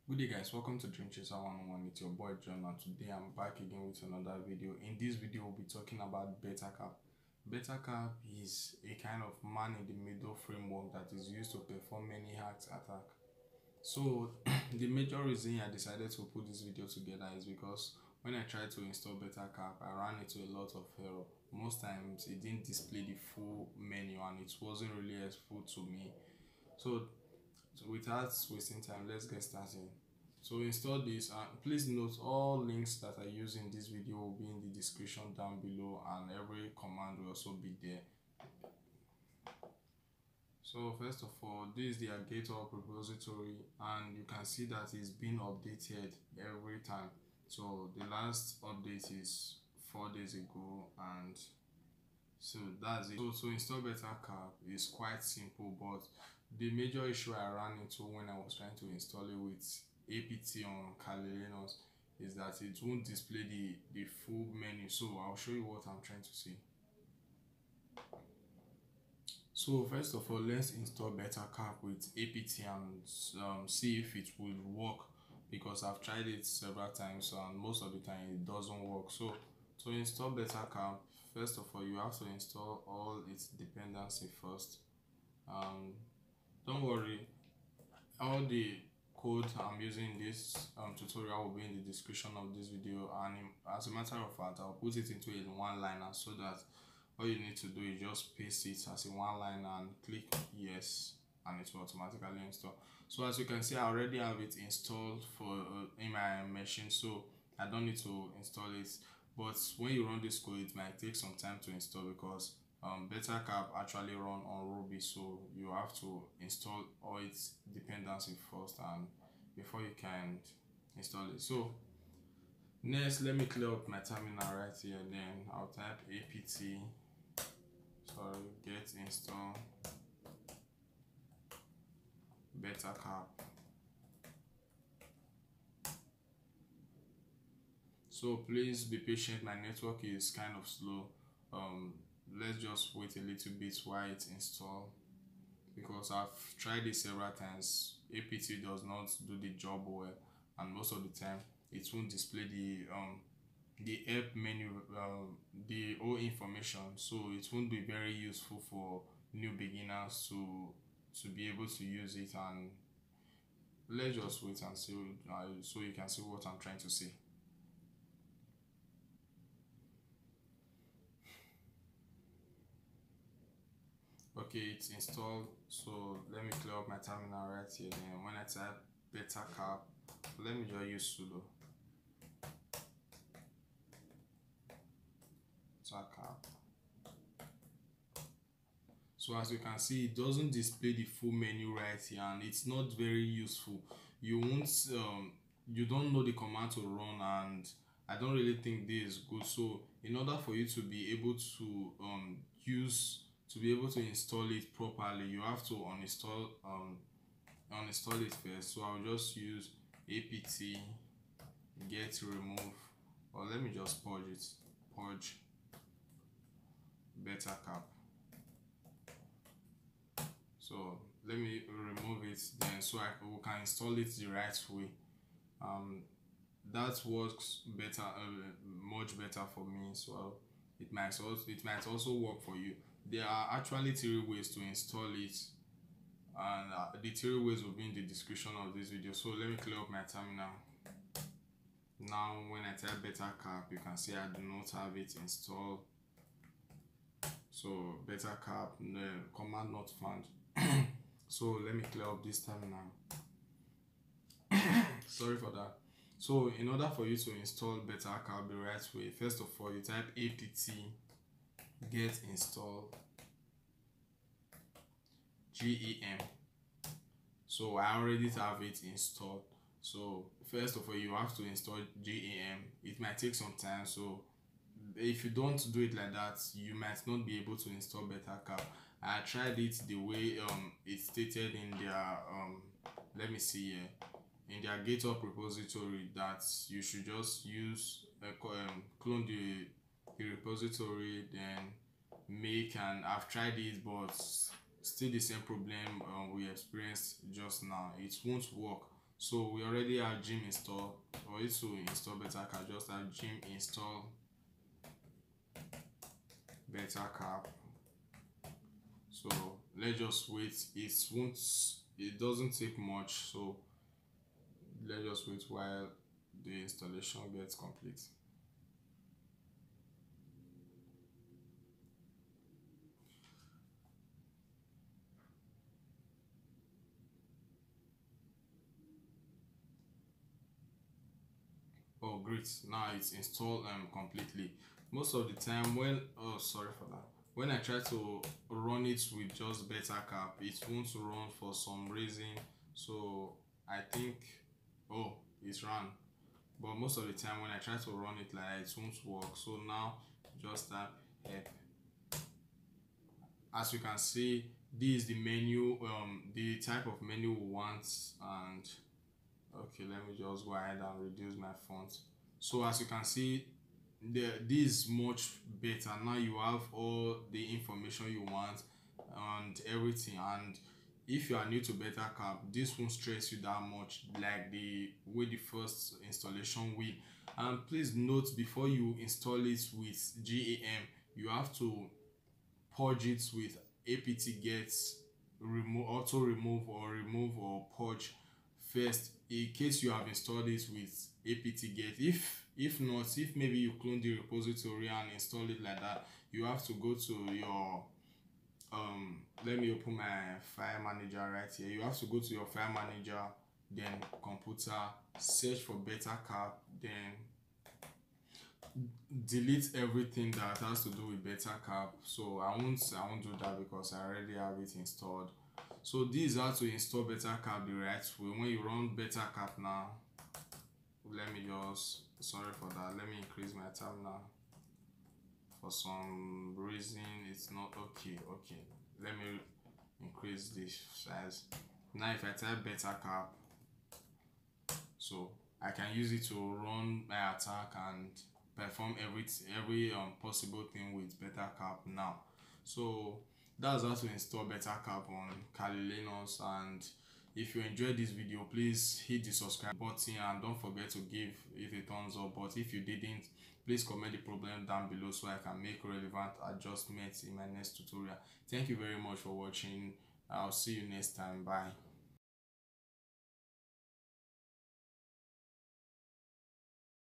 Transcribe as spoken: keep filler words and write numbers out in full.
Good day guys, welcome to Dream Chaser one oh one. It's your boy John and today I'm back again with another video. In this video we'll be talking about Betacap. Betacap is a kind of man in the middle framework that is used to perform many hacks attack. So the major reason I decided to put this video together is because when I tried to install Betacap, I ran into a lot of error. Most times it didn't display the full menu and it wasn't really helpful to me. So So without wasting time, let's get started. So install this, and please note all links that I use in this video will be in the description down below, and every command will also be there. So first of all, this is their GitHub repository, and you can see that it's been updated every time. So the last update is four days ago, and so that's it. So to install Betacap is quite simple, but the major issue I ran into when I was trying to install it with apt on Kali Linux is that it won't display the the full menu. So I'll show you what I'm trying to say. So first of all, let's install Betacap with apt and um, see if it will work, because I've tried it several times and most of the time it doesn't work. So to install Betacap, first of all you have to install all its dependency first. Um, don't worry, all the code I'm using in this um, tutorial will be in the description of this video, and as a matter of fact I'll put it into a one liner so that all you need to do is just paste it as a one line and click yes, and it will automatically install. So as you can see, I already have it installed for uh, in my machine, so I don't need to install it. But when you run this code, it might take some time to install because um, Betacap actually run on Ruby, so you have to install all its dependency first and before you can install it. So next, let me clear up my terminal right here. Then I'll type apt, sorry, get install Betacap. So please be patient, my network is kind of slow. Um, let's just wait a little bit while it's installed, because I've tried it several times. apt does not do the job well, and most of the time it won't display the um the help menu, um, the whole information, so it won't be very useful for new beginners to to be able to use it. And let's just wait and see, uh, so you can see what I'm trying to say. Okay, it's installed. So let me clear up my terminal right here. Then when I type Betacap, let me just use sudo Betacap. So as you can see, it doesn't display the full menu right here, and it's not very useful. You won't um you don't know the command to run, and I don't really think this is good. So in order for you to be able to um use to be able to install it properly, you have to uninstall um uninstall it first. So I'll just use apt get remove, or let me just purge it, purge Betacap. So let me remove it then, so I we can install it the right way. Um, that works better, uh, much better for me. So it might also it might also work for you. There are actually three ways to install it, and uh, the three ways will be in the description of this video. So let me clear up my terminal. Now when I type Betacap, you can see I do not have it installed. So Betacap, the command not found. So let me clear up this terminal. Sorry for that. So in order for you to install Betacap the right way, first of all you type apt get install gem. So I already have it installed. So first of all you have to install gem. It might take some time, so if you don't do it like that, you might not be able to install Betacap. I tried it the way um it's stated in their um let me see here, in their GitHub repository, that you should just use a um, clone the, the repository, then make, and I've tried it, but still the same problem um, we experienced just now. It won't work. So we already have gym installed. For it to install BetaCap, just have gym install BetaCap. So let's just wait. It won't, it doesn't take much, so let's just wait while the installation gets complete. Oh great, now it's installed um completely. Most of the time when, oh sorry for that, when I try to run it with just BetaCap, it won't run for some reason. So I think, oh, it's run. But most of the time when I try to run it, like, it won't work. So now just tap help. As you can see, this is the menu, um the type of menu we want. And okay, let me just go ahead and reduce my font. So as you can see, the this is much better. Now you have all the information you want and everything. And if you are new to BetaCap, this won't stress you that much like the way the first installation will. And please note, before you install it with GAM, you have to purge it with apt-get remove, auto remove, or remove or purge first, in case you have installed it with apt-get. if if not, if maybe you clone the repository and install it like that, you have to go to your um let me open my file manager right here. You have to go to your file manager, then computer, search for BetaCap, then delete everything that has to do with BetaCap. So I won't I won't do that because I already have it installed. So this is how to install BetaCap the right way. When you run BetaCap now, let me just, sorry for that, let me increase my terminal. For some reason it's not okay. Okay, let me increase this size. Now if I type BetaCap, so I can use it to run my attack and perform every every um, possible thing with BetaCap now. So that's how to install BetaCap on Kali Linux. And if you enjoyed this video, please hit the subscribe button and don't forget to give it a thumbs up. But if you didn't, please comment the problem down below so I can make relevant adjustments in my next tutorial. Thank you very much for watching. I'll see you next time. Bye.